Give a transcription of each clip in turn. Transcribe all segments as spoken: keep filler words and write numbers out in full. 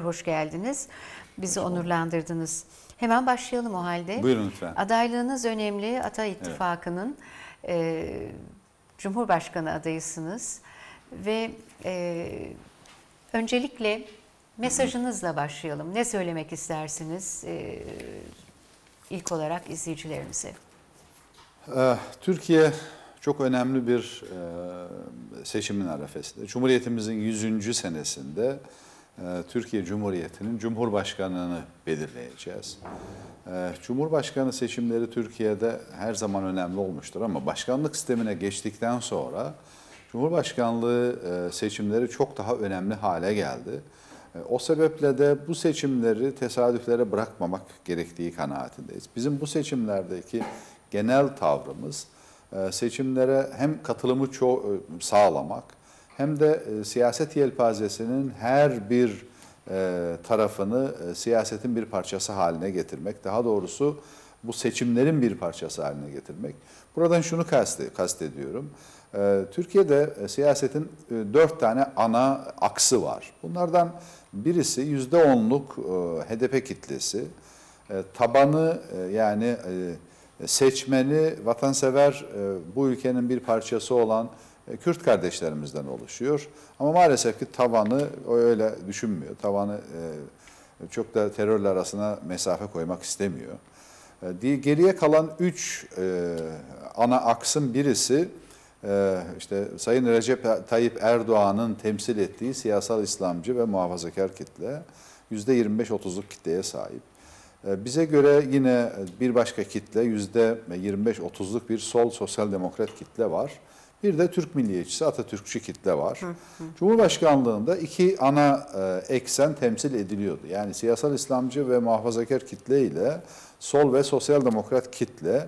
tekrar hoş geldiniz. Bizi onurlandırdınız. Hemen başlayalım o halde. Buyurun lütfen. Adaylığınız önemli. Ata İttifakı'nın evet. e, Cumhurbaşkanı adayısınız. Ve e, öncelikle mesajınızla başlayalım. Ne söylemek istersiniz e, ilk olarak izleyicilerimize? Türkiye çok önemli bir seçimin arefesinde. Cumhuriyetimizin yüzüncü senesinde Türkiye Cumhuriyeti'nin Cumhurbaşkanlığını belirleyeceğiz. Cumhurbaşkanı seçimleri Türkiye'de her zaman önemli olmuştur ama başkanlık sistemine geçtikten sonra Cumhurbaşkanlığı seçimleri çok daha önemli hale geldi. O sebeple de bu seçimleri tesadüflere bırakmamak gerektiği kanaatindeyiz. Bizim bu seçimlerdeki genel tavrımız seçimlere hem katılımı sağlamak hem de siyaset yelpazesinin her bir tarafını siyasetin bir parçası haline getirmek. Daha doğrusu bu seçimlerin bir parçası haline getirmek. Buradan şunu kastediyorum. Türkiye'de siyasetin dört tane ana aksı var. Bunlardan birisi yüzde onluk H D P kitlesi. Tabanı yani seçmeni, vatansever bu ülkenin bir parçası olan Kürt kardeşlerimizden oluşuyor. Ama maalesef ki tavanı öyle düşünmüyor. Tavanı çok da terörle arasına mesafe koymak istemiyor. Geriye kalan üç ana aksın birisi işte Sayın Recep Tayyip Erdoğan'ın temsil ettiği siyasal İslamcı ve muhafazakar kitle yüzde yirmi beş otuzluk kitleye sahip. Bize göre yine bir başka kitle yüzde yirmi beş otuzluk bir sol sosyal demokrat kitle var. Bir de Türk milliyetçisi Atatürkçü kitle var. Hı hı. Cumhurbaşkanlığında iki ana eksen temsil ediliyordu. Yani siyasal İslamcı ve muhafazakar kitle ile sol ve sosyal demokrat kitle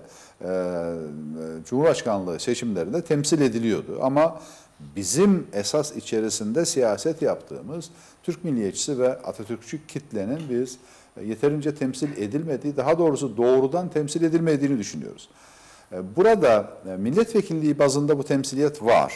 Cumhurbaşkanlığı seçimlerinde temsil ediliyordu. Ama bizim esas içerisinde siyaset yaptığımız Türk milliyetçisi ve Atatürkçü kitlenin biz yeterince temsil edilmediği, daha doğrusu doğrudan temsil edilmediğini düşünüyoruz. Burada milletvekilliği bazında bu temsiliyet var.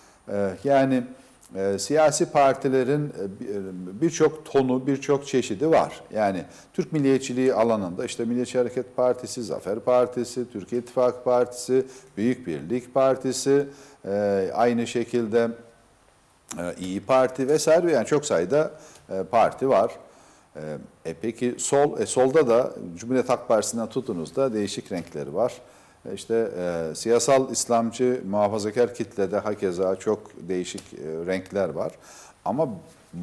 Yani siyasi partilerin birçok tonu, birçok çeşidi var. Yani Türk milliyetçiliği alanında işte Milliyetçi Hareket Partisi, Zafer Partisi, Türkiye İttifakı Partisi, Büyük Birlik Partisi, aynı şekilde İYİ Parti vesaire, yani çok sayıda parti var. E peki sol, e solda da Cumhuriyet Halk Partisi'nden tutunuz da değişik renkleri var. E işte e, siyasal İslamcı muhafazakar kitlede hakeza çok değişik e, renkler var. Ama e,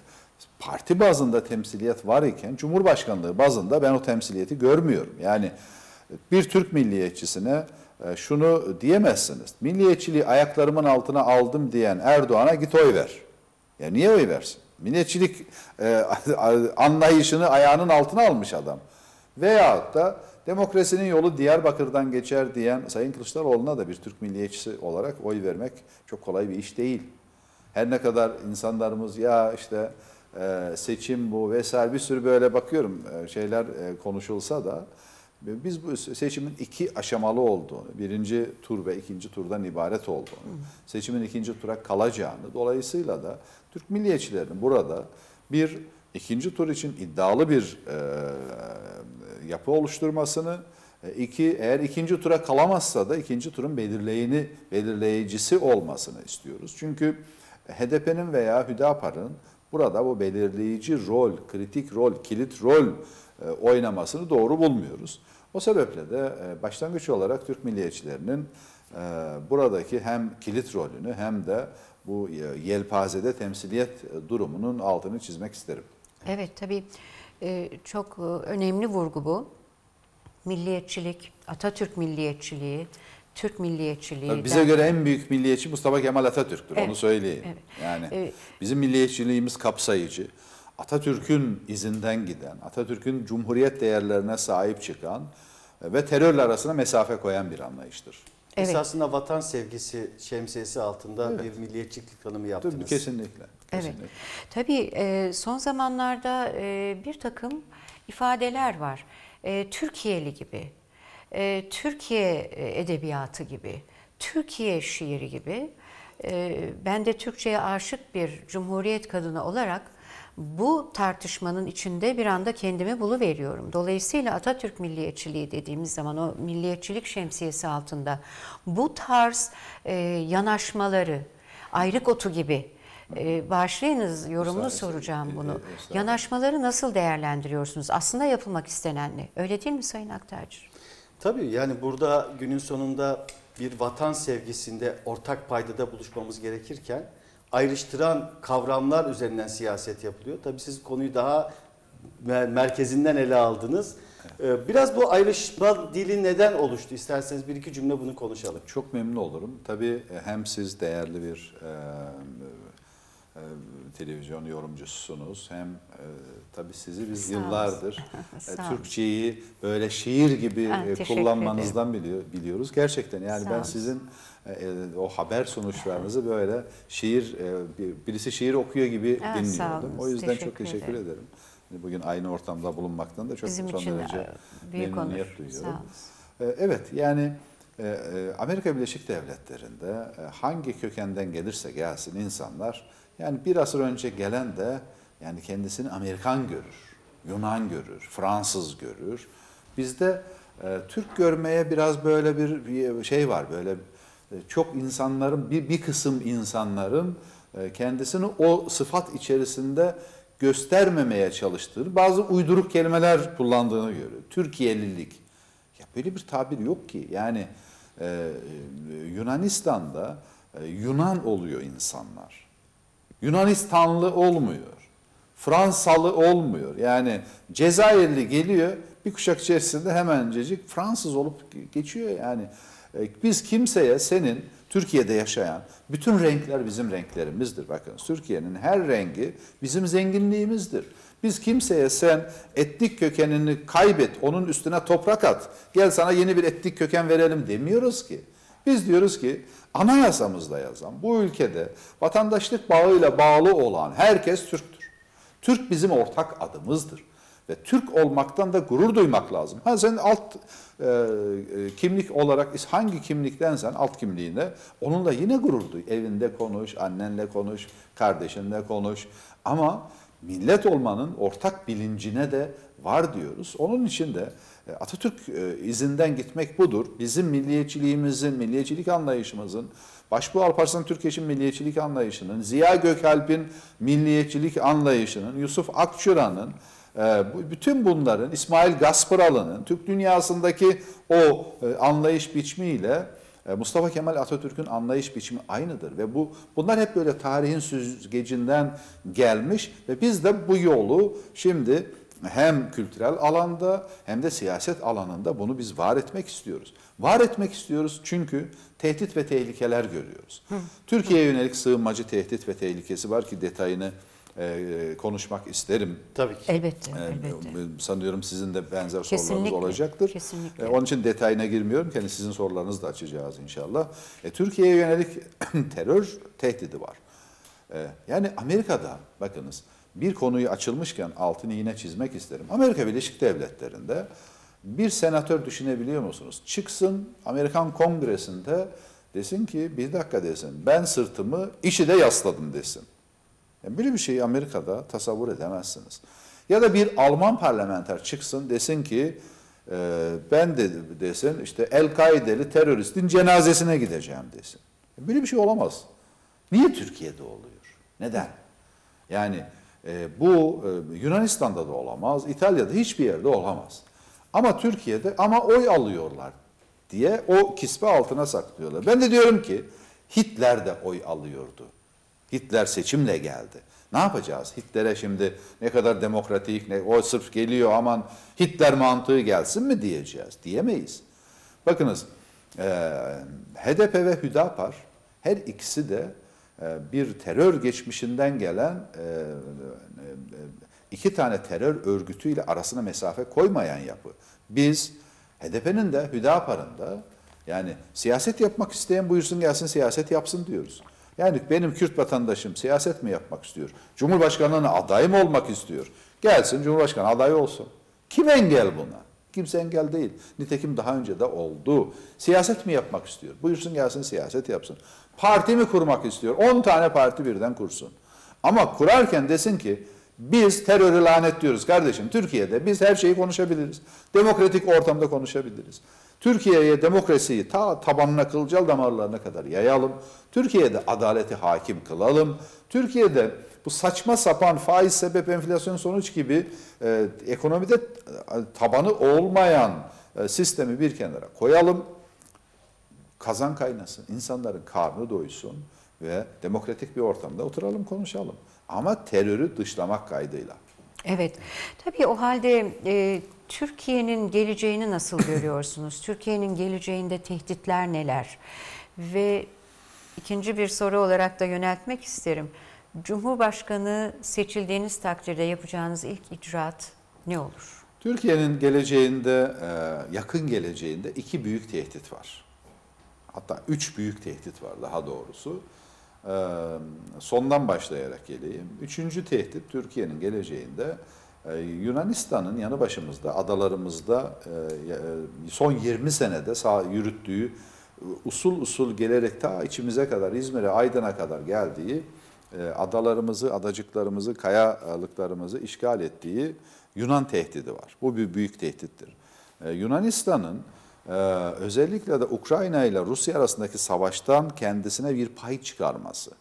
parti bazında temsiliyet var iken Cumhurbaşkanlığı bazında ben o temsiliyeti görmüyorum. Yani bir Türk milliyetçisine e, şunu diyemezsiniz. Milliyetçiliği ayaklarımın altına aldım diyen Erdoğan'a git oy ver. Ya niye oy versin? Milliyetçilik e, anlayışını ayağının altına almış adam. Veyahut da demokrasinin yolu Diyarbakır'dan geçer diyen Sayın Kılıçdaroğlu'na da bir Türk milliyetçisi olarak oy vermek çok kolay bir iş değil. Her ne kadar insanlarımız ya işte e, seçim bu vesaire bir sürü böyle bakıyorum e, şeyler e, konuşulsa da biz bu seçimin iki aşamalı olduğunu, birinci tur ve ikinci turdan ibaret olduğunu, seçimin ikinci tura kalacağını, dolayısıyla da Türk milliyetçilerinin burada bir ikinci tur için iddialı bir e, yapı oluşturmasını, e, iki eğer ikinci tura kalamazsa da ikinci turun belirleyeni, belirleyicisi olmasını istiyoruz. Çünkü H D P'nin veya Hüdapar'ın burada bu belirleyici rol, kritik rol, kilit rol e, oynamasını doğru bulmuyoruz. O sebeple de e, başlangıç olarak Türk milliyetçilerinin e, buradaki hem kilit rolünü hem de bu yelpazede temsiliyet durumunun altını çizmek isterim. Evet, tabii çok önemli vurgu bu. Milliyetçilik, Atatürk milliyetçiliği, Türk milliyetçiliği. Tabii bize göre en büyük milliyetçi Mustafa Kemal Atatürk'tür, evet, onu söyleyeyim. Evet. Yani evet, bizim milliyetçiliğimiz kapsayıcı, Atatürk'ün izinden giden, Atatürk'ün cumhuriyet değerlerine sahip çıkan ve terörle arasına mesafe koyan bir anlayıştır. Evet. Esasında vatan sevgisi şemsiyesi altında evet, bir milliyetçilik tanımı yaptınız. Tabii, kesinlikle. kesinlikle. Evet. Tabii son zamanlarda bir takım ifadeler var. Türkiye'li gibi, Türkiye edebiyatı gibi, Türkiye şiiri gibi. Ben de Türkçe'ye aşık bir Cumhuriyet kadını olarak Bu tartışmanın içinde bir anda kendimi buluveriyorum. Dolayısıyla Atatürk milliyetçiliği dediğimiz zaman o milliyetçilik şemsiyesi altında bu tarz e, yanaşmaları, ayrık otu gibi, e, bağışlayınız yorumunu Müsaade- soracağım e, bunu. e, estağfurullah. Yanaşmaları nasıl değerlendiriyorsunuz? Aslında yapılmak istenen ne? Öyle değil mi Sayın Aktarcı? Tabii yani burada günün sonunda bir vatan sevgisinde ortak paydada buluşmamız gerekirken ayrıştıran kavramlar üzerinden siyaset yapılıyor. Tabii siz konuyu daha mer- merkezinden ele aldınız. Ee, Biraz bu ayrışma dili neden oluştu? İsterseniz bir iki cümle bunu konuşalım. Çok memnun olurum. Tabii hem siz değerli bir e, e, televizyon yorumcususunuz hem e, tabii sizi biz Sağ olun. yıllardır e, Sağ olun. Türkçeyi böyle şiir gibi Ha, e, teşekkür kullanmanızdan biliyor, biliyoruz. Gerçekten yani Sağ ben olun. sizin e, e, o haber sonuçlarınızı böyle şiir e, bir- birisi şiir okuyor gibi Ha, sağ dinliyordum. olun. O yüzden Teşekkür çok teşekkür ederim. ederim. Bugün aynı ortamda bulunmaktan da çok Bizim son için derece e, büyük memnuniyet onur. duyuyorum. Sağ olun. Ee, Evet yani e, e, Amerika Birleşik Devletleri'nde e, hangi kökenden gelirse gelsin insanlar yani bir asır önce gelen de yani kendisini Amerikan görür, Yunan görür, Fransız görür. Bizde e, Türk görmeye biraz böyle bir, bir şey var böyle e, çok insanların bir, bir kısım insanların e, kendisini o sıfat içerisinde göstermemeye çalıştığı bazı uyduruk kelimeler kullandığını görüyor. Türkiye'lilik. Ya böyle bir tabir yok ki. Yani e, Yunanistan'da e, Yunan oluyor insanlar. Yunanistanlı olmuyor. Fransalı olmuyor. Yani Cezayirli geliyor bir kuşak içerisinde hemencecik Fransız olup geçiyor yani. E, biz kimseye senin Türkiye'de yaşayan bütün renkler bizim renklerimizdir. Bakın Türkiye'nin her rengi bizim zenginliğimizdir. Biz kimseye sen etnik kökenini kaybet, onun üstüne toprak at, gel sana yeni bir etnik köken verelim demiyoruz ki. Biz diyoruz ki anayasamızda yazan bu ülkede vatandaşlık bağıyla bağlı olan herkes Türktür. Türk bizim ortak adımızdır. Ve Türk olmaktan da gurur duymak lazım. Ha sen alt e, e, kimlik olarak hangi kimliktensen alt kimliğine onunla yine gurur duy. Evinde konuş, annenle konuş, kardeşinle konuş. Ama millet olmanın ortak bilincine de var diyoruz. Onun için de e, Atatürk e, izinden gitmek budur. Bizim milliyetçiliğimizin, milliyetçilik anlayışımızın, Başbuğ Alparslan Türkeş'in milliyetçilik anlayışının, Ziya Gökalp'in milliyetçilik anlayışının, Yusuf Akçura'nın, e, bütün bunların, İsmail Gaspıralı'nın, Türk dünyasındaki o e, anlayış biçimiyle e, Mustafa Kemal Atatürk'ün anlayış biçimi aynıdır. Ve bu bunlar hep böyle tarihin süzgecinden gelmiş ve biz de bu yolu şimdi hem kültürel alanda hem de siyaset alanında bunu biz var etmek istiyoruz. Var etmek istiyoruz çünkü tehdit ve tehlikeler görüyoruz. Türkiye'ye yönelik sığınmacı tehdit ve tehlikesi var ki detayını e, konuşmak isterim. Tabii ki. Elbette, E, elbette. Sanıyorum sizin de benzer Kesinlikle, sorularınız olacaktır. kesinlikle. E, onun için detayına girmiyorum. Kendi sizin sorularınızı da açacağız inşallah. E, Türkiye'ye yönelik terör tehdidi var. E, yani Amerika'da bakınız bir konuyu açılmışken altını yine çizmek isterim. Amerika Birleşik Devletleri'nde bir senatör düşünebiliyor musunuz? Çıksın Amerikan Kongresi'nde desin ki bir dakika desin ben sırtımı IŞİD'e yasladım desin. Yani böyle bir şeyi Amerika'da tasavvur edemezsiniz. Ya da bir Alman parlamenter çıksın desin ki e, ben de desin işte El-Kaideli teröristin cenazesine gideceğim desin. Böyle bir şey olamaz. Niye Türkiye'de oluyor? Neden? Yani e, bu e, Yunanistan'da da olamaz, İtalya'da hiçbir yerde olamaz. Ama Türkiye'de ama oy alıyorlar diye o kisve altına saklıyorlar. Ben de diyorum ki Hitler de oy alıyordu. Hitler seçimle geldi. Ne yapacağız? Hitler'e şimdi ne kadar demokratik, ne, o sırf geliyor aman Hitler mantığı gelsin mi diyeceğiz? Diyemeyiz. Bakınız e, H D P ve Hüdapar her ikisi de e, bir terör geçmişinden gelen e, e, iki tane terör örgütüyle arasına mesafe koymayan yapı. Biz H D P'nin de Hüdapar'ın da yani siyaset yapmak isteyen buyursun gelsin siyaset yapsın diyoruz. Yani benim Kürt vatandaşım siyaset mi yapmak istiyor? Cumhurbaşkanlığına aday mı olmak istiyor? Gelsin Cumhurbaşkanı adayı olsun. Kim engel buna? Kimse engel değil. Nitekim daha önce de oldu. Siyaset mi yapmak istiyor? Buyursun gelsin siyaset yapsın. Parti mi kurmak istiyor? on tane parti birden kursun. Ama kurarken desin ki Biz terörü lanetliyoruz kardeşim. Türkiye'de biz her şeyi konuşabiliriz. Demokratik ortamda konuşabiliriz. Türkiye'ye demokrasiyi ta tabanına, kılcal damarlarına kadar yayalım. Türkiye'de adaleti hakim kılalım. Türkiye'de bu saçma sapan faiz sebep enflasyon sonuç gibi e, ekonomide e, tabanı olmayan e, sistemi bir kenara koyalım. Kazan kaynasın, insanların karnı doysun ve demokratik bir ortamda oturalım, konuşalım. Ama terörü dışlamak kaydıyla. Evet, tabii o halde e, Türkiye'nin geleceğini nasıl görüyorsunuz? Türkiye'nin geleceğinde tehditler neler? Ve ikinci bir soru olarak da yöneltmek isterim. Cumhurbaşkanı seçildiğiniz takdirde yapacağınız ilk icraat ne olur? Türkiye'nin geleceğinde, yakın geleceğinde iki büyük tehdit var. Hatta üç büyük tehdit var daha doğrusu. Sondan başlayarak geleyim. Üçüncü tehdit Türkiye'nin geleceğinde Yunanistan'ın yanı başımızda, adalarımızda son yirmi senede sağ yürüttüğü, usul usul gelerek ta içimize kadar, İzmir'e, Aydın'a kadar geldiği, adalarımızı, adacıklarımızı, kayalıklarımızı işgal ettiği Yunan tehdidi var. Bu bir büyük tehdittir. Yunanistan'ın özellikle de Ukrayna ile Rusya arasındaki savaştan kendisine bir pay çıkarması.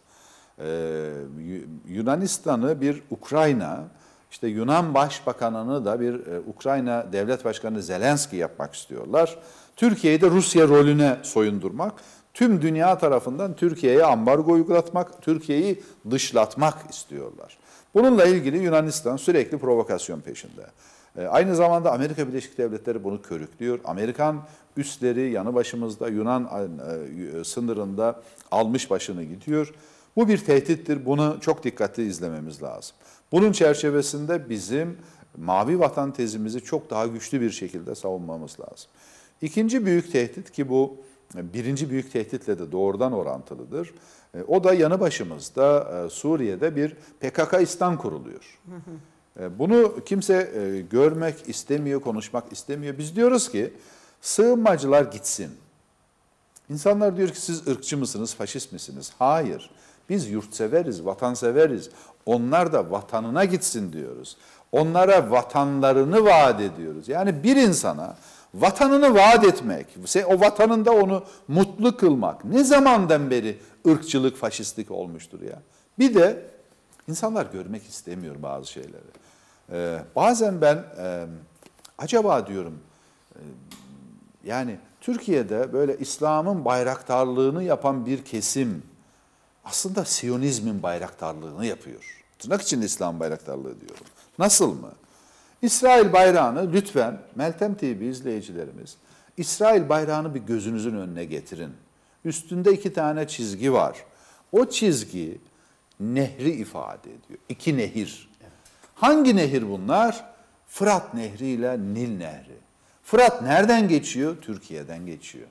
Yunanistan'ı bir Ukrayna, işte Yunan Başbakanı'nı da bir Ukrayna Devlet Başkanı Zelenski yapmak istiyorlar. Türkiye'yi de Rusya rolüne soyundurmak, tüm dünya tarafından Türkiye'ye ambargo uygulatmak, Türkiye'yi dışlatmak istiyorlar. Bununla ilgili Yunanistan sürekli provokasyon peşinde. Aynı zamanda Amerika Birleşik Devletleri bunu körüklüyor. Amerikan üsleri yanı başımızda Yunan sınırında almış başını gidiyor. Bu bir tehdittir. Bunu çok dikkatli izlememiz lazım. Bunun çerçevesinde bizim mavi vatan tezimizi çok daha güçlü bir şekilde savunmamız lazım. İkinci büyük tehdit, ki bu birinci büyük tehditle de doğrudan orantılıdır. O da yanı başımızda Suriye'de bir P K K-İstan kuruluyor. Bunu kimse görmek istemiyor, konuşmak istemiyor. Biz diyoruz ki sığınmacılar gitsin. İnsanlar diyor ki siz ırkçı mısınız, faşist misiniz? Hayır. Biz yurtseveriz, vatanseveriz. Onlar da vatanına gitsin diyoruz. Onlara vatanlarını vaat ediyoruz. Yani bir insana vatanını vaat etmek, o vatanında onu mutlu kılmak ne zamandan beri ırkçılık, faşistlik olmuştur ya. Bir de insanlar görmek istemiyor bazı şeyleri. Ee, bazen ben e, acaba diyorum e, yani Türkiye'de böyle İslam'ın bayraktarlığını yapan bir kesim aslında Siyonizmin bayraktarlığını yapıyor. Tırnak içinde İslam bayraktarlığı diyorum. Nasıl mı? İsrail bayrağını lütfen Meltem T V izleyicilerimiz, İsrail bayrağını bir gözünüzün önüne getirin. Üstünde iki tane çizgi var. O çizgi nehri ifade ediyor. İki nehir. Hangi nehir bunlar? Fırat Nehri ile Nil Nehri. Fırat nereden geçiyor? Türkiye'den geçiyor.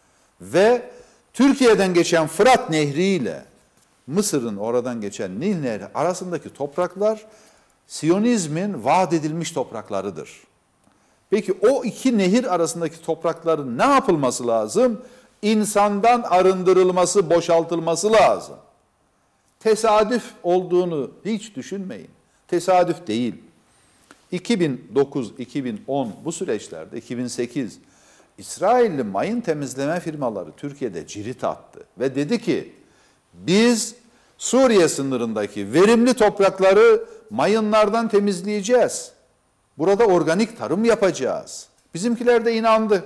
Ve Türkiye'den geçen Fırat Nehri ile Mısır'ın oradan geçen Nil Nehri arasındaki topraklar Siyonizmin vaat edilmiş topraklarıdır. Peki o iki nehir arasındaki toprakların ne yapılması lazım? İnsandan arındırılması, boşaltılması lazım. Tesadüf olduğunu hiç düşünmeyin. Tesadüf değil. iki bin dokuz iki bin on bu süreçlerde iki bin sekiz İsrailli mayın temizleme firmaları Türkiye'de cirit attı ve dedi ki biz Suriye sınırındaki verimli toprakları mayınlardan temizleyeceğiz. Burada organik tarım yapacağız. Bizimkiler de inandı.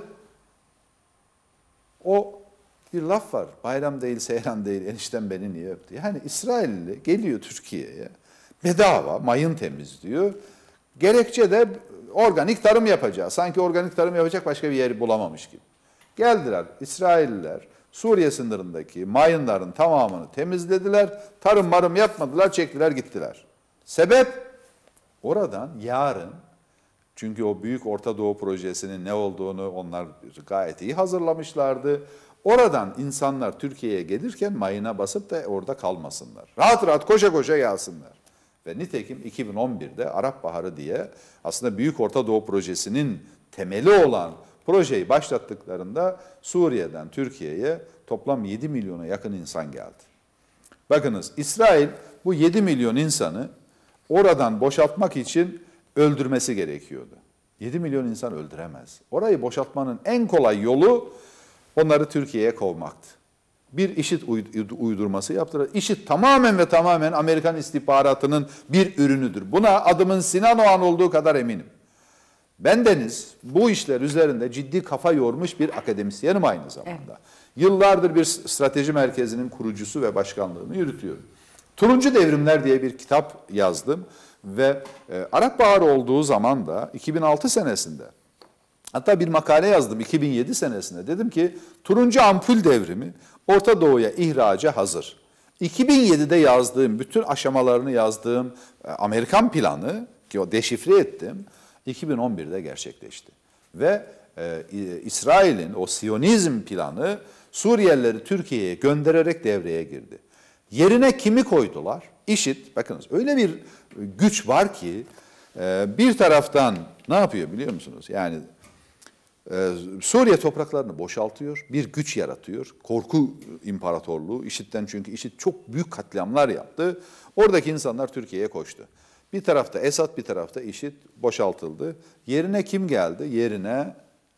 O bir laf var. Bayram değil, seyran değil, enişten beni niye öptü? Yani İsrailli geliyor Türkiye'ye, bedava mayın temizliyor. Gerekçe de organik tarım yapacağız. Sanki organik tarım yapacak başka bir yer bulamamış gibi. Geldiler İsrailliler, Suriye sınırındaki mayınların tamamını temizlediler. Tarım marım yapmadılar, çektiler gittiler. Sebep? Oradan yarın, çünkü o Büyük Orta Doğu Projesi'nin ne olduğunu onlar gayet iyi hazırlamışlardı. Oradan insanlar Türkiye'ye gelirken mayına basıp da orada kalmasınlar. Rahat rahat koşa koşa gelsinler. Ve nitekim iki bin on birde Arap Baharı diye aslında Büyük Orta Doğu Projesi'nin temeli olan projeyi başlattıklarında Suriye'den Türkiye'ye toplam yedi milyona yakın insan geldi. Bakınız İsrail bu yedi milyon insanı oradan boşaltmak için öldürmesi gerekiyordu. yedi milyon insan öldüremez. Orayı boşaltmanın en kolay yolu onları Türkiye'ye kovmaktı. Bir IŞİD uydurması yaptılar. IŞİD tamamen ve tamamen Amerikan istihbaratının bir ürünüdür. Buna adımın Sinan Oğan olduğu kadar eminim. Bendeniz bu işler üzerinde ciddi kafa yormuş bir akademisyenim aynı zamanda. Evet. Yıllardır bir strateji merkezinin kurucusu ve başkanlığını yürütüyorum. Turuncu Devrimler diye bir kitap yazdım ve e, Arap Baharı olduğu zaman da iki bin altı senesinde, hatta bir makale yazdım iki bin yedi senesinde. Dedim ki turuncu ampul devrimi Orta Doğu'ya ihraca hazır. iki bin yedide yazdığım, bütün aşamalarını yazdığım Amerikan planı, ki o deşifre ettim, iki bin on birde gerçekleşti. Ve e, İsrail'in o Siyonizm planı Suriyelileri Türkiye'ye göndererek devreye girdi. Yerine kimi koydular? IŞİD, bakınız öyle bir güç var ki e, bir taraftan ne yapıyor biliyor musunuz? Yani e, Suriye topraklarını boşaltıyor, bir güç yaratıyor. Korku imparatorluğu, IŞİD'den, çünkü IŞİD çok büyük katliamlar yaptı. Oradaki insanlar Türkiye'ye koştu. Bir tarafta Esad, bir tarafta IŞİD boşaltıldı. Yerine kim geldi? Yerine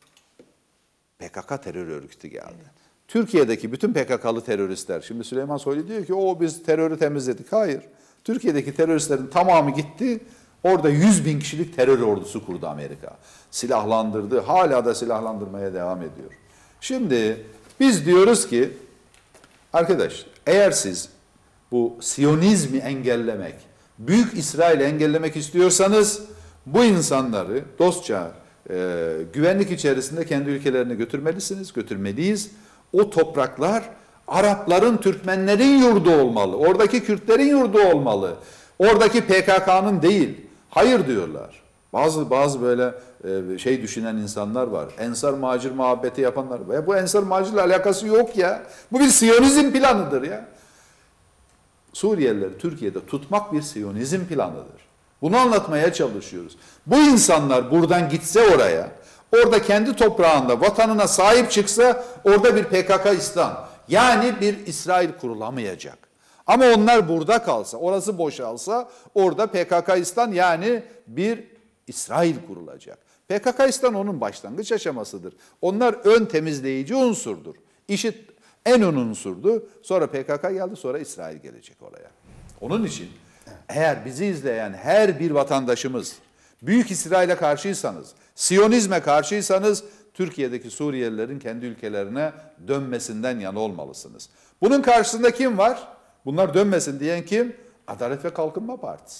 P K K terör örgütü geldi. Evet. Türkiye'deki bütün P K K'lı teröristler, şimdi Süleyman Soylu diyor ki o biz terörü temizledik. Hayır. Türkiye'deki teröristlerin tamamı gitti. Orada yüz bin kişilik terör ordusu kurdu Amerika. Silahlandırdı. Hala da silahlandırmaya devam ediyor. Şimdi biz diyoruz ki arkadaş, eğer siz bu Siyonizmi engellemek, Büyük İsrail'i engellemek istiyorsanız bu insanları dostça e, güvenlik içerisinde kendi ülkelerine götürmelisiniz, götürmeliyiz. O topraklar Arapların, Türkmenlerin yurdu olmalı. Oradaki Kürtlerin yurdu olmalı. Oradaki P K K'nın değil. Hayır diyorlar. Bazı bazı böyle e, şey düşünen insanlar var. Ensar macir muhabbeti yapanlar var. Ya bu Ensar macirle alakası yok ya. Bu bir Siyonizm planıdır ya. Suriyelileri Türkiye'de tutmak bir Siyonizm planıdır. Bunu anlatmaya çalışıyoruz. Bu insanlar buradan gitse oraya, orada kendi toprağında, vatanına sahip çıksa orada bir P K K-İslam, yani bir İsrail kurulamayacak. Ama onlar burada kalsa, orası boşalsa orada P K K-İslam, yani bir İsrail kurulacak. P K K-İslam onun başlangıç aşamasıdır. Onlar ön temizleyici unsurdur. IŞİD en ön unsurdu. Sonra P K K geldi, sonra İsrail gelecek oraya. Onun için eğer bizi izleyen her bir vatandaşımız Büyük İsrail'e karşıysanız, Siyonizme karşıysanız Türkiye'deki Suriyelilerin kendi ülkelerine dönmesinden yana olmalısınız. Bunun karşısında kim var? Bunlar dönmesin diyen kim? Adalet ve Kalkınma Partisi.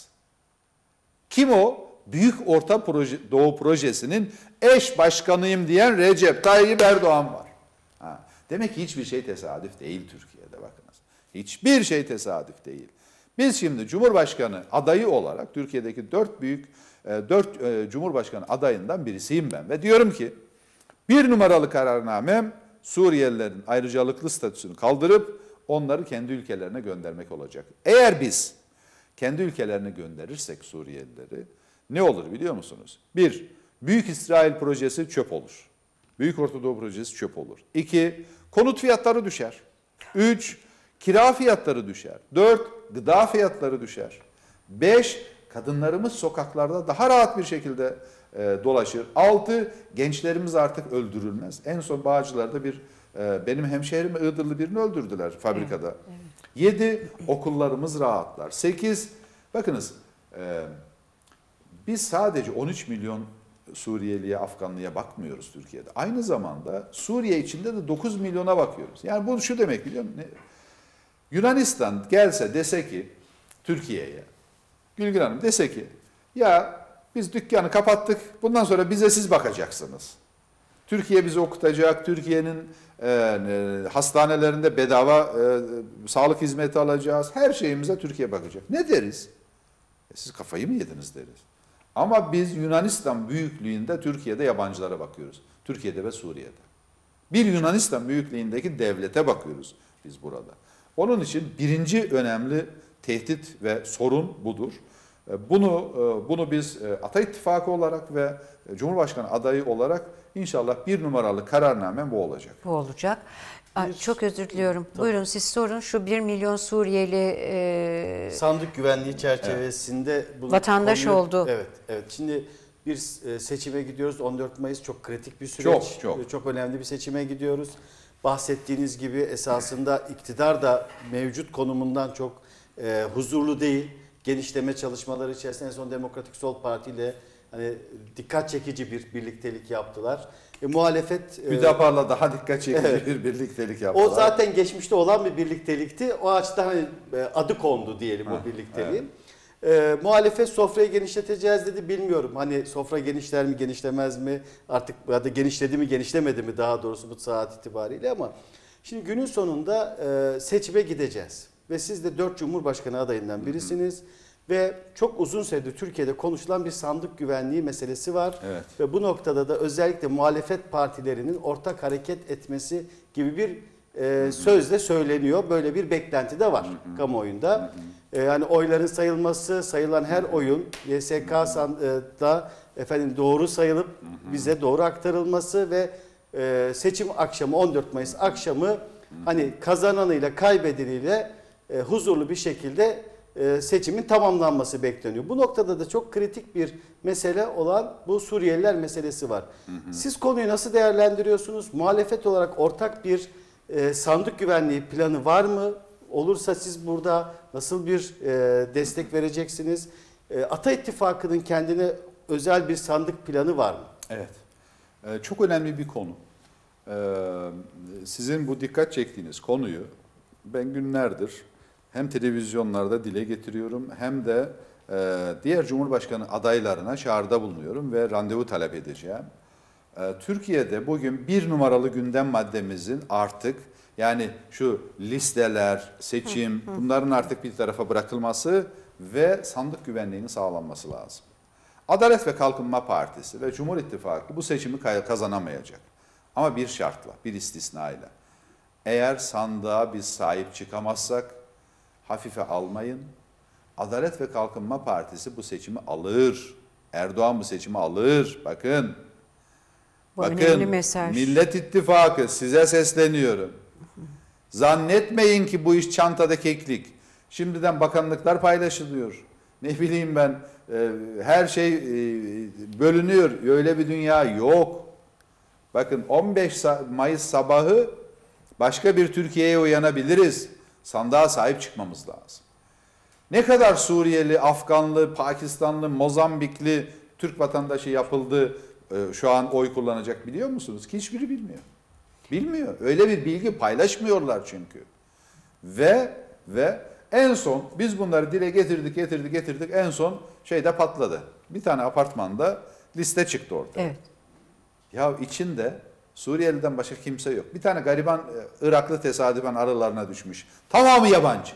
Kim o? Büyük Orta Proje, Doğu Projesi'nin eş başkanıyım diyen Recep Tayyip Erdoğan var. Ha. Demek ki hiçbir şey tesadüf değil Türkiye'de, bakınız. Hiçbir şey tesadüf değil. Biz şimdi Cumhurbaşkanı adayı olarak Türkiye'deki dört büyük, dört Cumhurbaşkanı adayından birisiyim ben. Ve diyorum ki bir numaralı kararnamem Suriyelilerin ayrıcalıklı statüsünü kaldırıp onları kendi ülkelerine göndermek olacak. Eğer biz kendi ülkelerine gönderirsek Suriyelileri ne olur biliyor musunuz? Bir, Büyük İsrail projesi çöp olur. Büyük Orta Doğu projesi çöp olur. İki, konut fiyatları düşer. Üç, kira fiyatları düşer. Dört, gıda fiyatları düşer. Beş, kadınlarımız sokaklarda daha rahat bir şekilde e, dolaşır. Altı, gençlerimiz artık öldürülmez. En son Bağcılar'da bir e, benim hemşehrim Iğdırlı birini öldürdüler fabrikada. Evet, evet. Yedi, okullarımız rahatlar. Sekiz, bakınız e, biz sadece on üç milyon Suriyeliye, Afganlıya bakmıyoruz Türkiye'de. Aynı zamanda Suriye içinde de dokuz milyona bakıyoruz. Yani bu şu demek biliyor musun? Yunanistan gelse dese ki Türkiye'ye, Gülgün Hanım dese ki ya biz dükkanı kapattık, bundan sonra bize siz bakacaksınız. Türkiye bizi okutacak, Türkiye'nin e, e, hastanelerinde bedava e, sağlık hizmeti alacağız, her şeyimize Türkiye bakacak. Ne deriz? E, siz kafayı mı yediniz deriz. Ama biz Yunanistan büyüklüğünde Türkiye'de yabancılara bakıyoruz. Türkiye'de ve Suriye'de. Bir Yunanistan büyüklüğündeki devlete bakıyoruz biz burada. Onun için birinci önemli tehdit ve sorun budur. E, Bunu e, bunu biz e, Ata İttifakı olarak ve e, Cumhurbaşkanı adayı olarak inşallah bir numaralı kararnamem bu olacak. Bu olacak. Ay, çok özür diliyorum. Buyurun siz sorun. Şu bir milyon Suriyeli e, Sandık güvenliği çerçevesinde bu vatandaş konuyu- oldu. Evet, evet. Şimdi bir e, seçime gidiyoruz. on dört Mayıs çok kritik bir süreç. Çok, çok. E, Çok önemli bir seçime gidiyoruz. Bahsettiğiniz gibi esasında iktidar da mevcut konumundan çok e, huzurlu değil. Genişleme çalışmaları içerisinde en son Demokratik Sol Parti ile hani dikkat çekici bir birliktelik yaptılar. E, muhalefet e, Hüdapar'la daha dikkat çekici Evet. bir birliktelik yaptılar. o zaten geçmişte olan bir birliktelikti. O açıdan hani e, adı kondu diyelim Ha, o birlikteliğin. E, muhalefet sofrayı genişleteceğiz dedi, bilmiyorum. Hani sofra genişler mi genişlemez mi, artık ya da genişledi mi genişlemedi mi daha doğrusu bu saat itibariyle, ama şimdi günün sonunda e, seçime gideceğiz. Ve siz de dört Cumhurbaşkanı adayından birisiniz. Ve çok uzun süredir Türkiye'de konuşulan bir sandık güvenliği meselesi var. Evet. Ve bu noktada da özellikle muhalefet partilerinin ortak hareket etmesi gibi bir e, sözle söyleniyor. Böyle bir beklenti de var kamuoyunda. E, yani oyların sayılması, sayılan her oyun Y S K'da efendim doğru sayılıp bize doğru aktarılması ve e, seçim akşamı on dört Mayıs akşamı hani kazananıyla kaybedeniyle e, huzurlu bir şekilde e, seçimin tamamlanması bekleniyor. Bu noktada da çok kritik bir mesele olan bu Suriyeliler meselesi var. Hı hı. Siz konuyu nasıl değerlendiriyorsunuz? Muhalefet olarak ortak bir e, sandık güvenliği planı var mı? Olursa siz burada nasıl bir e, destek vereceksiniz? E, Ata İttifakı'nın kendine özel bir sandık planı var mı? Evet. Ee, çok önemli bir konu. Ee, sizin bu dikkat çektiğiniz konuyu ben günlerdir hem televizyonlarda dile getiriyorum hem de e, diğer Cumhurbaşkanı adaylarına çağrıda bulunuyorum ve randevu talep edeceğim. Ee, Türkiye'de bugün bir numaralı gündem maddemizin artık, yani şu listeler, seçim, bunların artık bir tarafa bırakılması ve sandık güvenliğinin sağlanması lazım. Adalet ve Kalkınma Partisi ve Cumhur İttifakı bu seçimi kazanamayacak. Ama bir şartla, bir istisnayla. Eğer sandığa biz sahip çıkamazsak hafife almayın. Adalet ve Kalkınma Partisi bu seçimi alır. Erdoğan bu seçimi alır. Bakın. Bu Bakın, önemli mesaj. Millet İttifakı size sesleniyorum. Zannetmeyin ki bu iş çantada keklik. Şimdiden bakanlıklar paylaşılıyor. Ne bileyim ben, e, her şey e, bölünüyor. Öyle bir dünya yok. Bakın on beş Mayıs sabahı başka bir Türkiye'ye uyanabiliriz. Sandığa sahip çıkmamız lazım. Ne kadar Suriyeli, Afganlı, Pakistanlı, Mozambikli Türk vatandaşı yapıldı e, şu an oy kullanacak biliyor musunuz? Ki hiçbiri bilmiyor. Bilmiyor. Öyle bir bilgi paylaşmıyorlar çünkü. Ve ve en son biz bunları dile getirdik, getirdik, getirdik. En son şeyde patladı. Bir tane apartmanda liste çıktı ortaya. Evet. Ya içinde Suriyeli'den başka kimse yok. Bir tane gariban e, Iraklı tesadüfen aralarına düşmüş. Tamamı yabancı.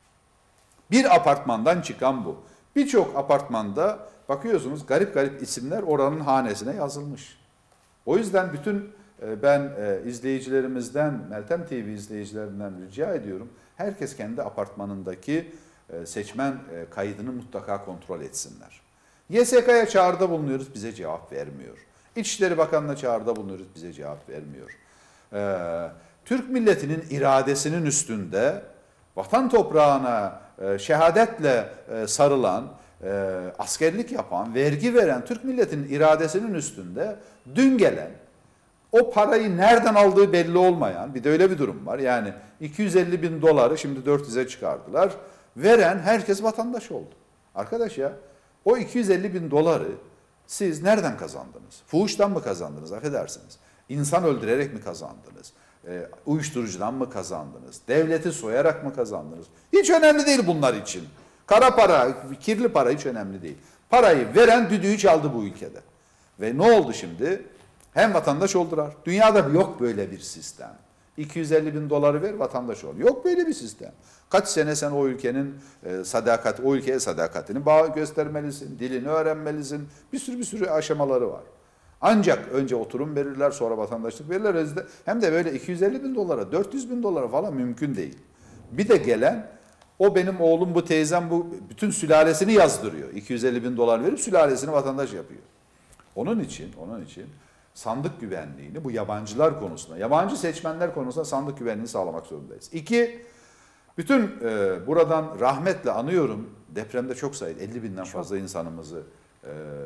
Bir apartmandan çıkan bu. Birçok apartmanda bakıyorsunuz garip garip isimler oranın hanesine yazılmış. O yüzden bütün e, ben e, izleyicilerimizden, Meltem T V izleyicilerinden rica ediyorum. Herkes kendi apartmanındaki e, seçmen e, kaydını mutlaka kontrol etsinler. Y S K'ya çağrıda bulunuyoruz, bize cevap vermiyor. İçişleri Bakanı'na çağrıda bulunuyoruz, bize cevap vermiyor. Ee, Türk milletinin iradesinin üstünde vatan toprağına e, şehadetle e, sarılan, e, askerlik yapan, vergi veren Türk milletinin iradesinin üstünde dün gelen, o parayı nereden aldığı belli olmayan, bir de öyle bir durum var. Yani iki yüz elli bin doları şimdi dört yüze çıkardılar. Veren herkes vatandaş oldu. Arkadaş ya, o iki yüz elli bin doları siz nereden kazandınız? Fuhuştan mı kazandınız? Affedersiniz. İnsan öldürerek mi kazandınız? E, uyuşturucudan mı kazandınız? Devleti soyarak mı kazandınız? Hiç önemli değil bunlar için. Kara para, kirli para hiç önemli değil. Parayı veren düdüğü çaldı bu ülkede. Ve ne oldu şimdi? Hem vatandaş oldular. Dünyada yok böyle bir sistem. iki yüz elli bin doları ver, vatandaş ol. Yok böyle bir sistem. Kaç sene sen o ülkenin e, sadakat, o ülkeye sadakatini bağ göstermelisin, dilini öğrenmelisin. Bir sürü bir sürü aşamaları var. Ancak önce oturum verirler, sonra vatandaşlık verirler. Hem de böyle iki yüz elli bin dolara, dört yüz bin dolara falan mümkün değil. Bir de gelen O benim oğlum, bu teyzem, bu bütün sülalesini yazdırıyor. iki yüz elli bin dolar verip sülalesini vatandaş yapıyor. Onun için, onun için sandık güvenliğini bu yabancılar konusunda, yabancı seçmenler konusunda sandık güvenliğini sağlamak zorundayız. İki, bütün e, buradan rahmetle anıyorum, depremde çok sayıda elli binden Çok. fazla insanımızı e,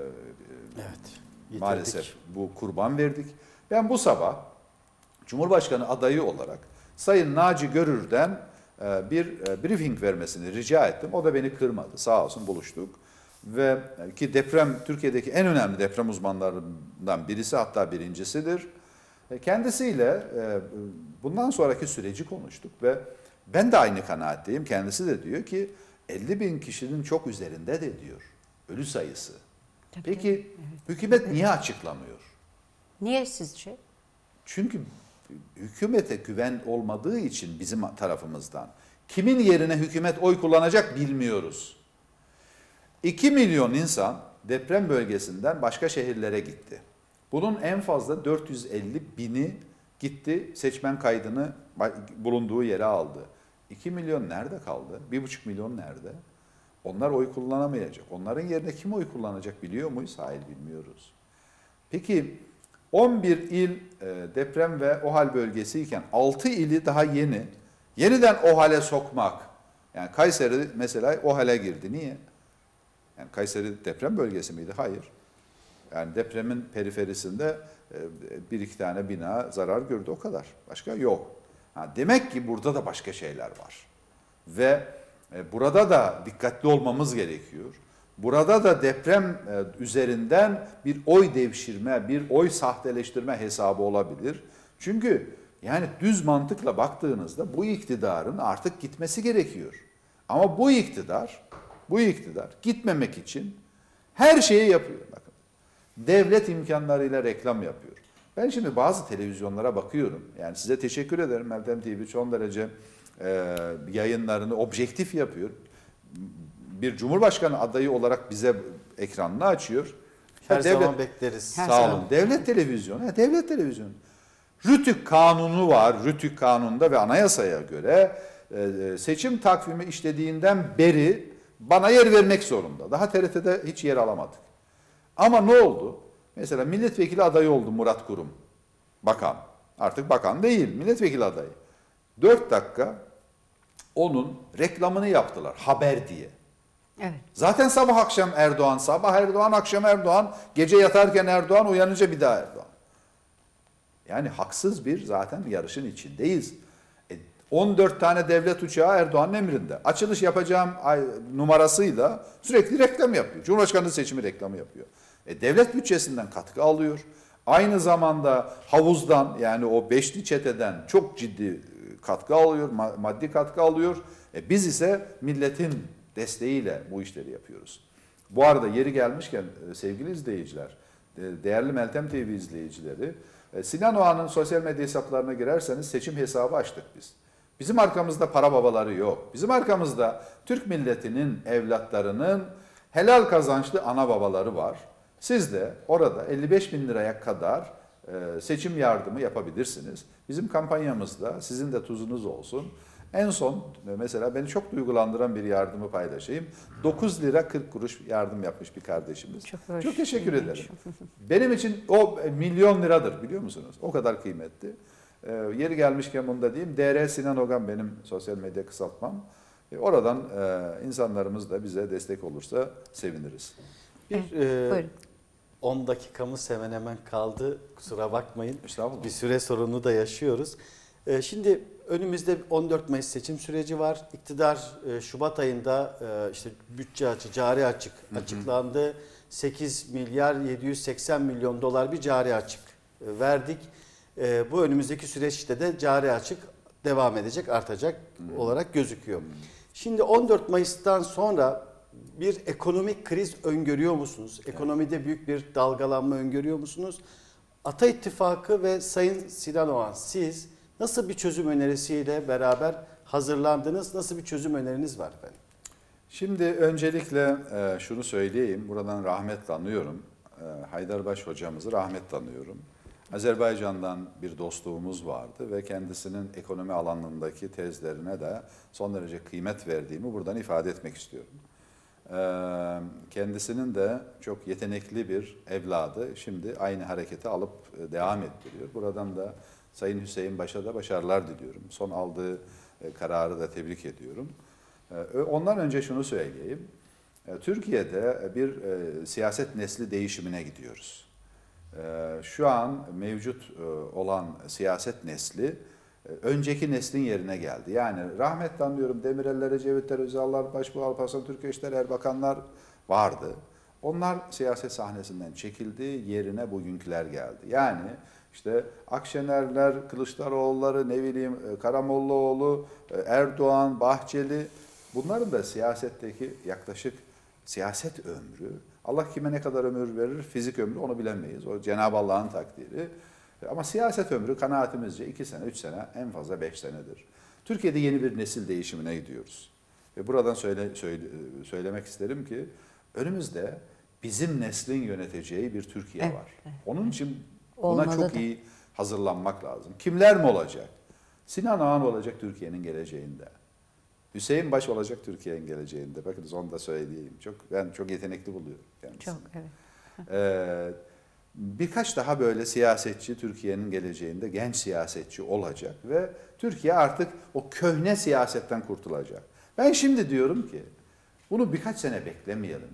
Evet. maalesef bu kurban verdik. Ben bu sabah Cumhurbaşkanı adayı olarak Sayın Naci Görür'den e, bir e, briefing vermesini rica ettim. O da beni kırmadı. Sağ olsun, buluştuk. Ve e, ki deprem Türkiye'deki en önemli deprem uzmanlarından birisi, hatta birincisidir. E, Kendisiyle e, bundan sonraki süreci konuştuk ve ben de aynı kanaatteyim. Kendisi de diyor ki elli bin kişinin çok üzerinde de diyor ölü sayısı. Tabii, Peki evet. hükümet niye açıklamıyor? Niye sizce? Çünkü hükümete güven olmadığı için bizim tarafımızdan kimin yerine hükümet oy kullanacak bilmiyoruz. iki milyon insan deprem bölgesinden başka şehirlere gitti. Bunun en fazla dört yüz elli bini gitti, seçmen kaydını bulunduğu yere aldı. iki milyon nerede kaldı? bir buçuk milyon nerede? Onlar oy kullanamayacak. Onların yerine kim oy kullanacak biliyor muyuz? Hayır, bilmiyoruz. Peki on bir il deprem ve OHAL bölgesiyken altı ili daha yeni, yeniden OHAL'e sokmak. Yani Kayseri mesela OHAL'e girdi. Niye? Yani Kayseri deprem bölgesi miydi? Hayır. Yani depremin periferisinde bir iki tane bina zarar gördü, o kadar. Başka yok. Ha, demek ki burada da başka şeyler var. Ve burada da dikkatli olmamız gerekiyor. Burada da deprem üzerinden bir oy devşirme, bir oy sahteleştirme hesabı olabilir. Çünkü yani düz mantıkla baktığınızda bu iktidarın artık gitmesi gerekiyor. Ama bu iktidar, bu iktidar gitmemek için her şeyi yapıyor. Bakın, devlet imkanlarıyla reklam yapıyor. Ben şimdi bazı televizyonlara bakıyorum. Yani size teşekkür ederim. Meltem T V son derece e, yayınlarını objektif yapıyor. Bir Cumhurbaşkanı adayı olarak bize ekranını açıyor. Her Ya devlet, zaman bekleriz. Her sağ zaman. olun. Devlet televizyonu. Ha, devlet televizyonu. Rütük kanunu var. Rütük kanununda ve anayasaya göre e, seçim takvimi işlediğinden beri bana yer vermek zorunda. Daha T R T'de hiç yer alamadık. Ama ne oldu? Mesela milletvekili adayı oldu Murat Kurum. Bakan. Artık bakan değil, milletvekili adayı. Dört dakika onun reklamını yaptılar, haber diye. Evet. Zaten sabah akşam Erdoğan, sabah Erdoğan, akşam Erdoğan, gece yatarken Erdoğan, uyanınca bir daha Erdoğan. Yani haksız bir zaten yarışın içindeyiz. E, on dört tane devlet uçağı Erdoğan'ın emrinde. Açılış yapacağım numarasıyla sürekli reklam yapıyor. Cumhurbaşkanlığı seçimi reklamı yapıyor. E, devlet bütçesinden katkı alıyor. Aynı zamanda havuzdan, yani o beşli çeteden çok ciddi katkı alıyor, maddi katkı alıyor. E, biz ise milletin desteğiyle bu işleri yapıyoruz. Bu arada yeri gelmişken sevgili izleyiciler, değerli Meltem T V izleyicileri, Sinan Oğan'ın sosyal medya hesaplarına girerseniz seçim hesabı açtık biz. Bizim arkamızda para babaları yok. Bizim arkamızda Türk milletinin evlatlarının helal kazançlı ana babaları var. Siz de orada elli beş bin liraya kadar seçim yardımı yapabilirsiniz. Bizim kampanyamızda sizin de tuzunuz olsun. En son mesela beni çok duygulandıran bir yardımı paylaşayım. dokuz lira kırk kuruş yardım yapmış bir kardeşimiz. Çok hoş, Çok teşekkür ilginç. ederim. Benim için o milyon liradır, biliyor musunuz? O kadar kıymetli. Ee, yeri gelmişken bunu da diyeyim. D R Sinan Ogan benim sosyal medya kısaltmam. Ee, oradan e, insanlarımız da bize destek olursa seviniriz. Bir, Evet, e, buyurun. on dakikamız hemen hemen kaldı. Kusura bakmayın. Estağfurullah. Bir süre sorunu da yaşıyoruz. E, şimdi önümüzde on dört Mayıs seçim süreci var. İktidar e, Şubat ayında e, işte bütçe açık, cari açık açıklandı. sekiz milyar yedi yüz seksen milyon dolar bir cari açık e, verdik. E, bu önümüzdeki süreçte de cari açık devam edecek, artacak hmm. olarak gözüküyor. Hmm. Şimdi on dört Mayıs'tan sonra bir ekonomik kriz öngörüyor musunuz? Ekonomide büyük bir dalgalanma öngörüyor musunuz? Ata İttifakı ve Sayın Sinan Oğan, siz nasıl bir çözüm önerisiyle beraber hazırlandınız? Nasıl bir çözüm öneriniz var efendim? Şimdi öncelikle e, şunu söyleyeyim. Buradan rahmetle anıyorum. E, Haydarbaş hocamızı rahmetle anıyorum. Azerbaycan'dan bir dostluğumuz vardı ve kendisinin ekonomi alanındaki tezlerine de son derece kıymet verdiğimi buradan ifade etmek istiyorum. Kendisinin de çok yetenekli bir evladı şimdi aynı hareketi alıp devam ettiriyor. Buradan da Sayın Hüseyin Baş'a da başarılar diliyorum. Son aldığı kararı da tebrik ediyorum. Ondan önce şunu söyleyeyim. Türkiye'de bir siyaset nesli değişimine gidiyoruz. Şu an mevcut olan siyaset nesli önceki neslin yerine geldi. Yani rahmetle anlıyorum Demirel'ler, Ecevitler, Özal'lar, Başbuğ, Alparslan Türkeşler, Erbakanlar vardı. Onlar siyaset sahnesinden çekildi, yerine bugünküler geldi. Yani işte Akşenerler, Kılıçdaroğulları, ne bileyim Karamollaoğlu, Erdoğan, Bahçeli, bunların da siyasetteki yaklaşık siyaset ömrü, Allah kime ne kadar ömür verir, fizik ömrü onu bilemeyiz. O Cenab-ı Allah'ın takdiri. Ama siyaset ömrü kanaatimizce iki sene, üç sene, en fazla beş senedir. Türkiye'de yeni bir nesil değişimine gidiyoruz. Ve buradan söyle, söyle, söylemek isterim ki önümüzde bizim neslin yöneteceği bir Türkiye evet, var. Evet. Onun için buna Olmalı çok da. iyi hazırlanmak lazım. Kimler mi olacak? Sinan Oğan olacak Türkiye'nin geleceğinde. Hüseyin Baş olacak Türkiye'nin geleceğinde. Bakın onu da söyleyeyim. Çok, ben çok yetenekli buluyorum kendisini. Çok, evet. Ee, birkaç daha böyle siyasetçi Türkiye'nin geleceğinde genç siyasetçi olacak ve Türkiye artık o köhne siyasetten kurtulacak. Ben şimdi diyorum ki bunu birkaç sene beklemeyelim.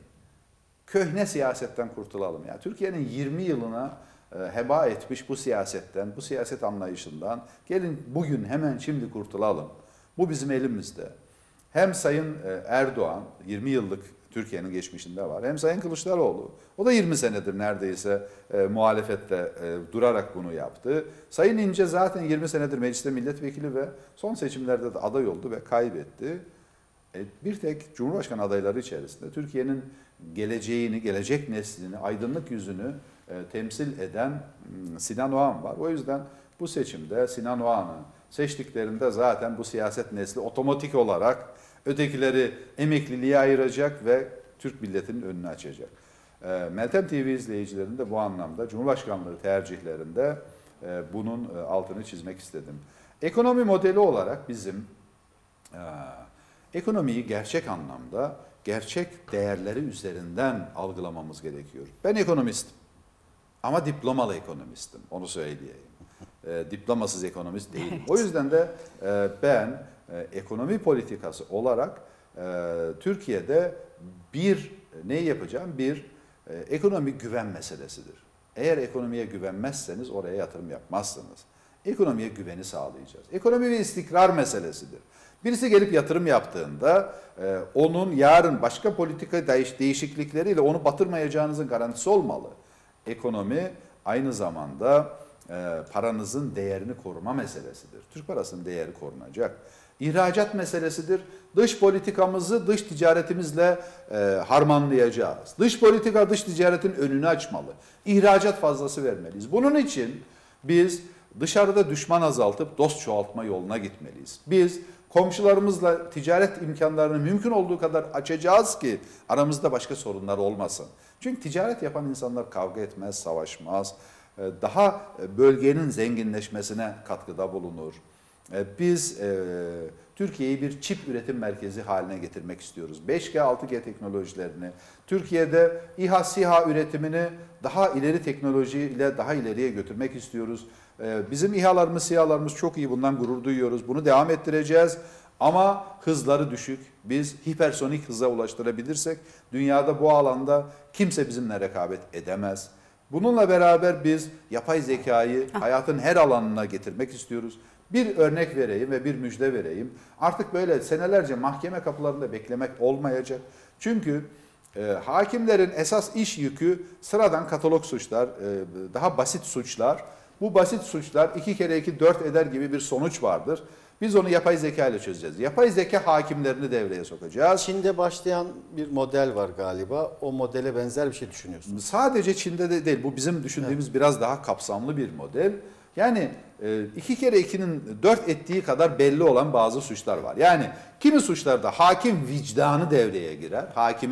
Köhne siyasetten kurtulalım. Yani Türkiye'nin yirmi yılına e, heba etmiş bu siyasetten, bu siyaset anlayışından gelin bugün hemen şimdi kurtulalım. Bu bizim elimizde. Hem Sayın Erdoğan yirmi yıllık Türkiye'nin geçmişinde var. Hem Sayın Kılıçdaroğlu. O da yirmi senedir neredeyse e, muhalefette e, durarak bunu yaptı. Sayın İnce zaten yirmi senedir mecliste milletvekili ve son seçimlerde de aday oldu ve kaybetti. E, bir tek Cumhurbaşkanı adayları içerisinde Türkiye'nin geleceğini, gelecek neslini, aydınlık yüzünü e, temsil eden m, Sinan Oğan var. O yüzden bu seçimde Sinan Oğan'ı seçtiklerinde zaten bu siyaset nesli otomatik olarak ötekileri emekliliğe ayıracak ve Türk milletinin önünü açacak. E, Meltem T V izleyicilerinin de bu anlamda Cumhurbaşkanlığı tercihlerinde e, bunun e, altını çizmek istedim. Ekonomi modeli olarak bizim e, ekonomiyi gerçek anlamda, gerçek değerleri üzerinden algılamamız gerekiyor. Ben ekonomistim ama diplomalı ekonomistim, onu söyleyeyim. E, diplomasız ekonomist değilim. Evet. O yüzden de e, ben e, ekonomi politikası olarak e, Türkiye'de bir neyi yapacağım? Bir e, ekonomi güven meselesidir. Eğer ekonomiye güvenmezseniz oraya yatırım yapmazsınız. Ekonomiye güveni sağlayacağız. Ekonomi ve istikrar meselesidir. Birisi gelip yatırım yaptığında e, onun yarın başka politika değişiklikleriyle onu batırmayacağınızın garantisi olmalı. Ekonomi aynı zamanda e, paranızın değerini koruma meselesidir. Türk parasının değeri korunacak. İhracat meselesidir. Dış politikamızı dış ticaretimizle e, harmanlayacağız. Dış politika dış ticaretin önünü açmalı. İhracat fazlası vermeliyiz. Bunun için biz dışarıda düşman azaltıp dost çoğaltma yoluna gitmeliyiz. Biz komşularımızla ticaret imkanlarını mümkün olduğu kadar açacağız ki aramızda başka sorunlar olmasın. Çünkü ticaret yapan insanlar kavga etmez, savaşmaz. Daha bölgenin zenginleşmesine katkıda bulunur. Biz e, Türkiye'yi bir çip üretim merkezi haline getirmek istiyoruz. beş G, altı G teknolojilerini, Türkiye'de İHA, SİHA üretimini daha ileri teknolojiyle daha ileriye götürmek istiyoruz. E, bizim İHA'larımız, SİHA'larımız çok iyi, bundan gurur duyuyoruz. Bunu devam ettireceğiz ama hızları düşük. Biz hipersonik hıza ulaştırabilirsek dünyada bu alanda kimse bizimle rekabet edemez. Bununla beraber biz yapay zekayı hayatın her alanına getirmek istiyoruz. Bir örnek vereyim ve bir müjde vereyim. Artık böyle senelerce mahkeme kapılarında beklemek olmayacak. Çünkü e, hakimlerin esas iş yükü sıradan katalog suçlar, e, daha basit suçlar. Bu basit suçlar iki kere iki dört eder gibi bir sonuç vardır. Biz onu yapay zeka ile çözeceğiz. Yapay zeka hakimlerini devreye sokacağız. Çin'de başlayan bir model var galiba. O modele benzer bir şey düşünüyorsunuz. Sadece Çin'de de değil. Bu bizim düşündüğümüz evet. biraz daha kapsamlı bir model. Yani iki kere ikinin dört ettiği kadar belli olan bazı suçlar var. Yani kimi suçlarda hakim vicdanı devreye girer. Hakimin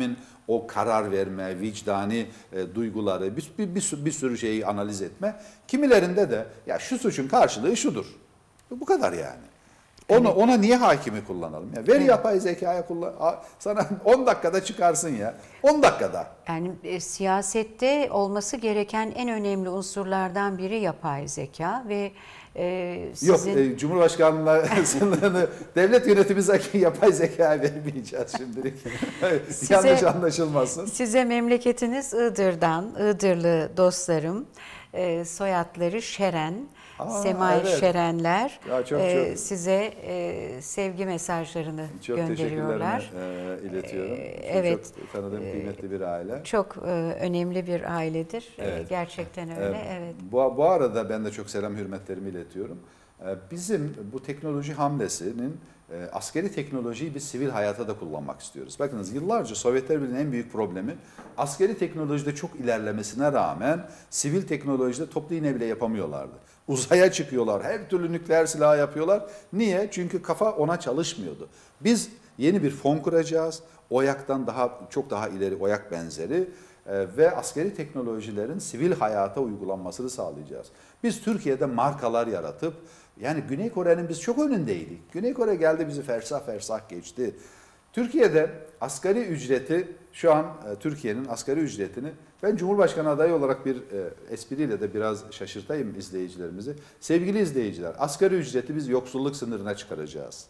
o karar verme, vicdani e, duyguları, bir, bir, bir, bir sürü şeyi analiz etme. Kimilerinde de ya şu suçun karşılığı şudur. Bu kadar yani. Ona, ona niye hakimi kullanalım? Ya ver Evet. yapay zekaya kullan. Sana on dakikada çıkarsın ya. on dakikada. Yani e, siyasette olması gereken en önemli unsurlardan biri yapay zeka ve e, sizin... Yok, e, Cumhurbaşkanlığı sınırını devlet yönetimimizdeki yapay zekaya vermeyeceğiz şimdilik. Size- Yanlış anlaşılmasın. Size memleketiniz Iğdır'dan, Iğdırlı dostlarım, e, soyadları Şeren, Aa, Semay evet. Şerenler Ya çok e, çok- size e, sevgi mesajlarını Çok gönderiyorlar. teşekkürlerimi e, iletiyorum. Ee, Çünkü evet. Çok tanıdığım kıymetli bir aile. Çok e, önemli bir ailedir. E, Evet. gerçekten öyle. Ee, Evet. Bu, bu arada ben de çok selam hürmetlerimi iletiyorum. Ee, Bizim bu teknoloji hamlesinin e, askeri teknolojiyi biz sivil hayata da kullanmak istiyoruz. Bakınız yıllarca Sovyetler Birliği'nin en büyük problemi askeri teknolojide çok ilerlemesine rağmen sivil teknolojide toplu iğne bile yapamıyorlardı. Uzaya çıkıyorlar, her türlü nükleer silah yapıyorlar. Niye? Çünkü kafa ona çalışmıyordu. Biz yeni bir fon kuracağız. OYAK'tan daha çok daha ileri OYAK benzeri e, ve askeri teknolojilerin sivil hayata uygulanmasını sağlayacağız. Biz Türkiye'de markalar yaratıp yani Güney Kore'nin biz çok önündeydik. Güney Kore geldi bizi fersah fersah geçti. Türkiye'de asgari ücreti şu an e, Türkiye'nin asgari ücretini ben Cumhurbaşkanı adayı olarak bir e, espriyle de biraz şaşırtayım izleyicilerimizi. Sevgili izleyiciler, asgari ücreti biz yoksulluk sınırına çıkaracağız.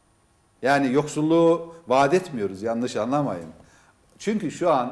Yani yoksulluğu vaat etmiyoruz, yanlış anlamayın. Çünkü şu an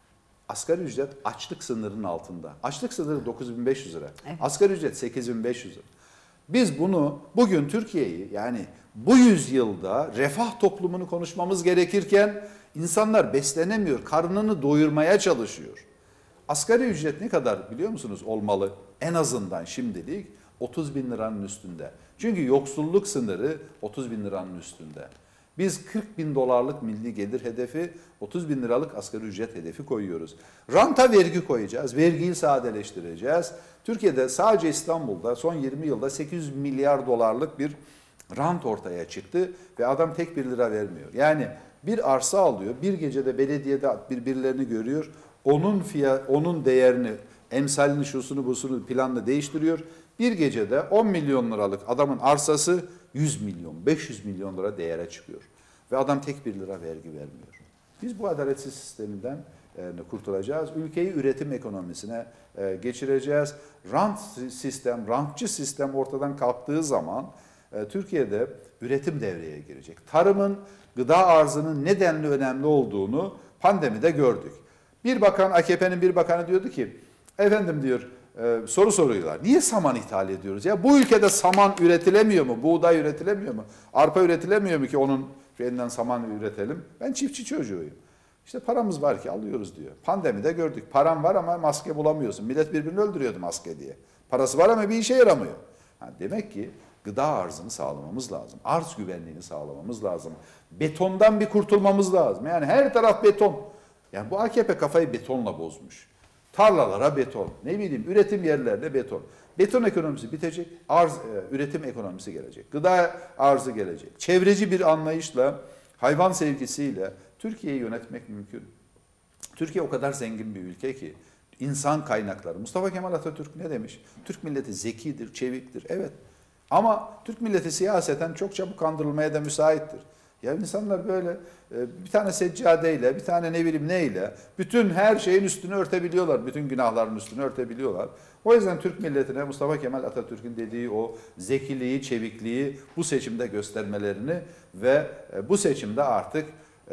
asgari ücret açlık sınırının altında. Açlık sınırı dokuz bin beş yüz lira. Evet. Asgari ücret sekiz bin beş yüz lira. Biz bunu bugün Türkiye'yi yani bu yüzyılda refah toplumunu konuşmamız gerekirken insanlar beslenemiyor, karnını doyurmaya çalışıyor. Asgari ücret ne kadar biliyor musunuz olmalı? En azından şimdilik otuz bin liranın üstünde. Çünkü yoksulluk sınırı otuz bin liranın üstünde. Biz kırk bin dolarlık milli gelir hedefi, otuz bin liralık asgari ücret hedefi koyuyoruz. Ranta vergi koyacağız, vergiyi sadeleştireceğiz. Türkiye'de sadece İstanbul'da son yirmi yılda sekiz yüz milyar dolarlık bir rant ortaya çıktı ve adam tek bir lira vermiyor. Yani bir arsa alıyor, bir gecede belediyede birbirlerini görüyor, onun fiyat, onun değerini, emsalini, şusunu, busunu planla değiştiriyor. Bir gecede on milyon liralık adamın arsası yüz milyon, beş yüz milyon lira değere çıkıyor. Ve adam tek bir lira vergi vermiyor. Biz bu adaletsiz sisteminden e, kurtulacağız. Ülkeyi üretim ekonomisine e, geçireceğiz. Rant sistem, rantçı sistem ortadan kalktığı zaman e, Türkiye'de üretim devreye girecek. Tarımın, gıda arzının nedenli önemli olduğunu pandemide gördük. Bir bakan, A K P'nin bir bakanı diyordu ki, efendim diyor, Ee, soru soruyorlar. Niye saman ithal ediyoruz? Ya bu ülkede saman üretilemiyor mu? Buğday üretilemiyor mu? Arpa üretilemiyor mu ki onun şeyinden saman üretelim? Ben çiftçi çocuğuyum. İşte paramız var ki alıyoruz diyor. Pandemide gördük. Param var ama maske bulamıyorsun. Millet birbirini öldürüyordu maske diye. Parası var ama bir işe yaramıyor. Yani demek ki gıda arzını sağlamamız lazım. Arz güvenliğini sağlamamız lazım. Betondan bir kurtulmamız lazım. Yani her taraf beton. Yani bu A K P kafayı betonla bozmuş. Tarlalara beton, ne bileyim üretim yerlerine beton. Beton ekonomisi bitecek, arz, e, üretim ekonomisi gelecek. Gıda arzı gelecek. Çevreci bir anlayışla, hayvan sevgisiyle Türkiye'yi yönetmek mümkün. Türkiye o kadar zengin bir ülke ki insan kaynakları. Mustafa Kemal Atatürk ne demiş? Türk milleti zekidir, çeviktir. Evet. Ama Türk milleti siyaseten çok çabuk kandırılmaya da müsaittir. Ya insanlar böyle bir tane seccadeyle, bir tane ne bileyim neyle bütün her şeyin üstünü örtebiliyorlar. Bütün günahların üstünü örtebiliyorlar. O yüzden Türk milletine Mustafa Kemal Atatürk'ün dediği o zekiliği, çevikliği bu seçimde göstermelerini ve bu seçimde artık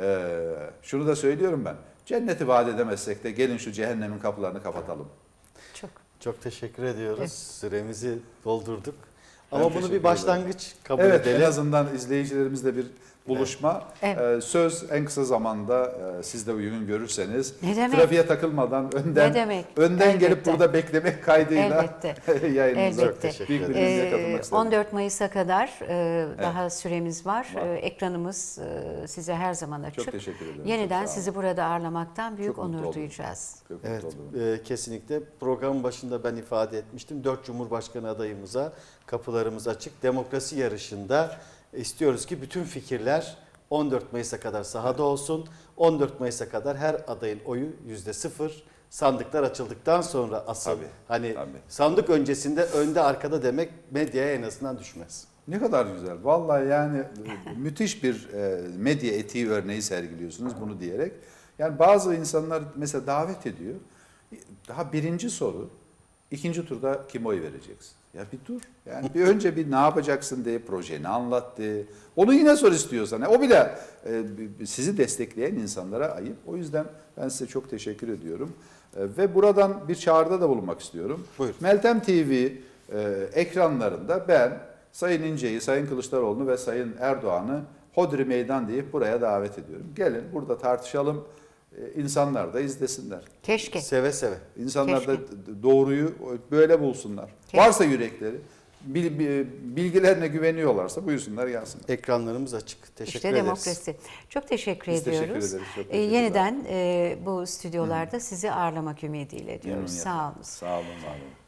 şunu da söylüyorum ben. Cenneti vaat edemezsek de gelin şu cehennemin kapılarını kapatalım. Çok. Çok teşekkür ediyoruz. Evet. Süremizi doldurduk. Ben Ama bunu teşekkür bir başlangıç kabul Evet, edelim. en azından izleyicilerimizle bir buluşma. Evet. Ee, söz en kısa zamanda e, siz de uygun görürseniz Ne demek? trafiğe takılmadan önden Ne demek? önden gelip Elbette. burada beklemek kaydıyla Elbette. yayınımıza Elbette. teşekkür büyük bir ederim. ilgiye Ee, katılmak istedim. on dört Mayıs'a kadar e, daha süremiz var. Var. Ee, ekranımız e, size her zaman açık. Çok teşekkür ederim. Yeniden Çok sağ olun. sizi burada ağırlamaktan büyük Çok mutlu onur oldum. duyacağız. Çok Evet, mutlu oldum. e, kesinlikle. Programın başında ben ifade etmiştim. Dört Cumhurbaşkanı adayımıza kapılarımız açık. Demokrasi yarışında istiyoruz ki bütün fikirler on dört Mayıs'a kadar sahada olsun. on dört Mayıs'a kadar her adayın oyu yüzde sıfır. Sandıklar açıldıktan sonra asıl Tabii, hani tabii. sandık öncesinde önde arkada demek medyaya en azından düşmez. Ne kadar güzel. Vallahi yani müthiş bir e, medya etiği örneği sergiliyorsunuz bunu diyerek. Yani bazı insanlar mesela davet ediyor. Daha birinci soru, ikinci turda kim oy vereceksin? Ya bir dur. Yani bir önce bir ne yapacaksın diye projeni anlat de. Onu yine sor istiyorsan. O bile e, sizi destekleyen insanlara ayıp. O yüzden ben size çok teşekkür ediyorum. E, ve buradan bir çağrıda da bulunmak istiyorum. Buyurun. Meltem T V e, ekranlarında ben Sayın İnce'yi, Sayın Kılıçdaroğlu'nu ve Sayın Erdoğan'ı Hodri Meydan deyip buraya davet ediyorum. Gelin burada tartışalım. E, insanlar da izlesinler. Keşke. Seve seve. İnsanlar da Keşke. doğruyu böyle bulsunlar. Keşke. Varsa yürekleri, bil- bil- bilgilerine güveniyorlarsa buyursunlar gelsinler. Ekranlarımız açık. Teşekkür İşte ederiz. demokrasi. Çok teşekkür Biz teşekkür ediyoruz. ederiz, çok Ee, teşekkürler. yeniden e, bu stüdyolarda sizi ağırlamak ümidiyle diyoruz. Memnuniyetle. Sağ olun. Sağ olun, var olun.